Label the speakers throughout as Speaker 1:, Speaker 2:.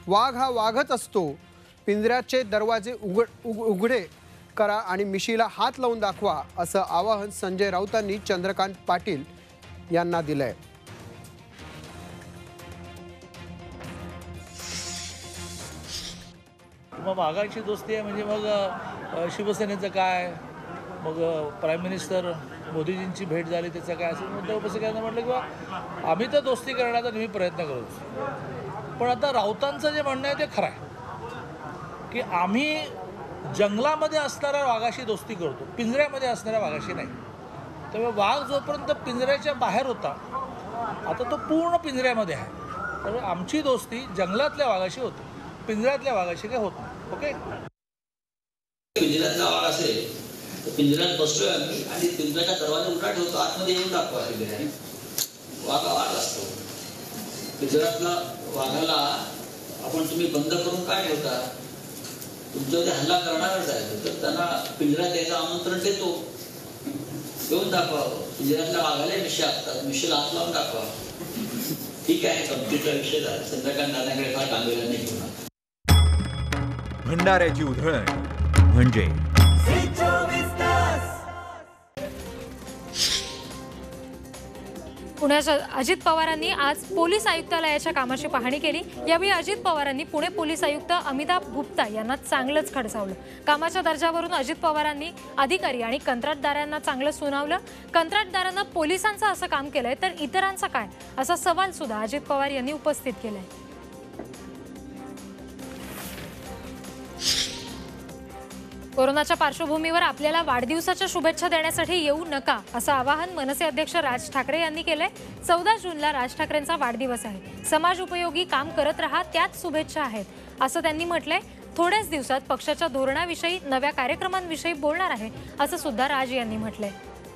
Speaker 1: वाघ हा वाघच असतो, पिंजऱ्याचे दरवाजे उघडे करा आणि मिशीला हात लावून दाखवा, असं आवाहन संजय राऊतांनी चंद्रकांत पाटील यांना दिलंय.
Speaker 2: मग वाघाची दोस्ती आहे म्हणजे मग शिवसेनेचं काय, मग प्राईम मिनिस्टर मोदीजींची भेट झाली त्याचं काय, असं मुद्दा उपस्थित करायला म्हटलं किंवा आम्ही तर दोस्ती करण्याचा नेहमी प्रयत्न करतो. पण आता राऊतांचं जे म्हणणं आहे ते खरं आहे की आम्ही जंगलामध्ये असणाऱ्या वाघाशी दोस्ती करतो, पिंजऱ्यामध्ये असणाऱ्या वाघाशी नाही. त्यामुळे वाघ जोपर्यंत पिंजऱ्याच्या बाहेर होता, आता तो पूर्ण पिंजऱ्यामध्ये आहे. त्यामुळे आमची दोस्ती जंगलातल्या वाघाशी होते, पिंजऱ्यातल्या वाघाशी काही होत नाही. ओके,
Speaker 3: पिंजऱ्यातला वाघ असेल तर पिंजऱ्यात बसतोय आम्ही आणि पिंजऱ्याचा दरवाजा उघडा ठेवतो, आतमध्ये येऊन दाखवा. वाघ वाघ असतो. पिंजऱ्यातला वाघाला तुम्ही बंद करून काय ठेवता? तुमच्यावर हल्ला करणारच आहे तर त्यांना पिंजऱ्यात यायचं आमंत्रण देतो, येऊन दाखवा. पिंजऱ्यातल्या वाघाला मिशी असतात, मिशीला हात लावून दाखवा. ठीक आहे, कंप्लीटचा विषय झाला. संध्याकाळी दादाकडे फार कांदोला नाही घेऊन.
Speaker 4: भंडाऱ्याची उधळण म्हणजे
Speaker 5: पुण्याच्या अजित पवारांनी आज पोलीस आयुक्तालयाच्या कामाची पाहणी केली. यावेळी अजित पवारांनी पुणे पोलीस आयुक्त अमिताभ गुप्ता यांना चांगलंच खडसावलं. कामाच्या दर्जावरून अजित पवारांनी अधिकारी आणि कंत्राटदारांना चांगलं सुनावलं. कंत्राटदारांना पोलिसांचं असं काम केलंय तर इतरांचा काय, असा सवाल सुद्धा अजित पवार यांनी उपस्थित केलाय. कोरोनाच्या पार्श्वभूमीवर आपल्याला वाढदिवसाच्या शुभेच्छा देण्यासाठी येऊ नका, असं आवाहन मनसे अध्यक्ष राज ठाकरे यांनी केलंय. 14 जूनला राज ठाकरेंचा वाढदिवस आहे. समाज उपयोगी काम करत राहा, त्याच शुभेच्छा आहेत, असं त्यांनी म्हटलंय. थोड्याच दिवसात पक्षाच्या धोरणाविषयी, नव्या कार्यक्रमांविषयी बोलणार आहे, असं सुद्धा राज यांनी म्हटलंय.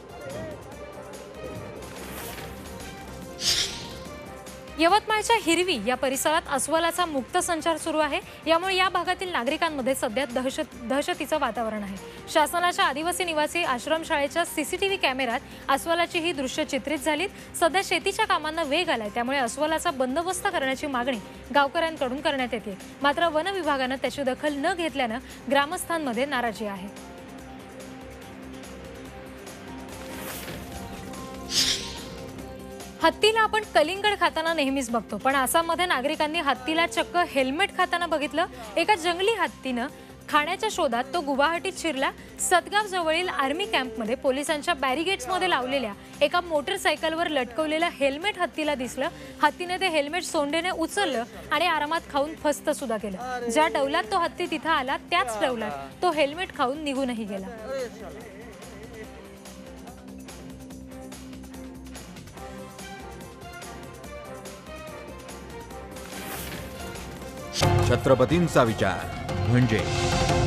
Speaker 5: यवतमाळच्या हिरवी या परिसरात अस्वलाचा मुक्त संचार सुरू आहे. यामुळे या भागातील नागरिकांमध्ये सध्या दहशतीचं वातावरण आहे. शासनाच्या आदिवासी निवासी आश्रमशाळेच्या सीसीटीव्ही कॅमेऱ्यात अस्वलाची ही दृश्य चित्रित झालीत. सध्या शेतीच्या कामांना वेग आलाय, त्यामुळे अस्वलाचा बंदोबस्त करण्याची मागणी गावकऱ्यांकडून करण्यात येते. मात्र वन विभागानं त्याची दखल न घेतल्यानं ग्रामस्थांमध्ये नाराजी आहे. हत्तीला आपण कलिंगड खाताना नेहमीच बघतो, पण आसाममध्ये नागरिकांनी हत्तीला चक्क हेल्मेट खाताना बघितलं. एका जंगली हत्तीनं खाण्याच्या शोधात तो गुवाहाटीत शिरला. सतगाव जवळील आर्मी कॅम्पमध्ये पोलिसांच्या बॅरिगेट्समध्ये लावलेल्या एका मोटरसायकलवर लटकवलेलं हेल्मेट हत्तीला दिसलं. हत्तीने ते हेल्मेट सोंडेने उचललं आणि आरामात खाऊन फस्त सुद्धा केलं. ज्या डौलात तो हत्ती तिथं आला, त्याच डौलात तो हेल्मेट खाऊन निघूनही गेला.
Speaker 4: छत्रपतींचा विचार म्हणजे